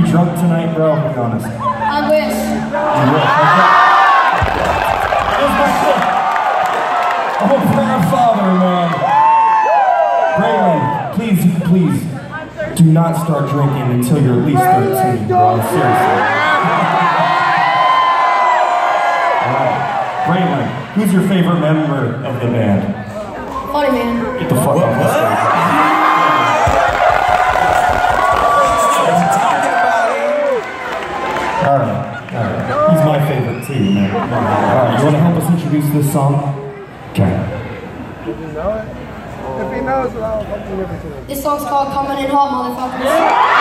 drunk tonight, bro? Be honest. I wish. You wish. That's my kid. I'm a proud father, man. Braylon, please, do not start drinking until you're at least 13, bro. Seriously. Alright. Braylon, who's your favorite member of the band? Funny man. Get the fuck off the stage. Alright. He's my favorite too, man. Alright, you want to help us introduce this song? Okay. If he knows it, I'll fucking give it to him. This song's called Coming in Hot, motherfuckers.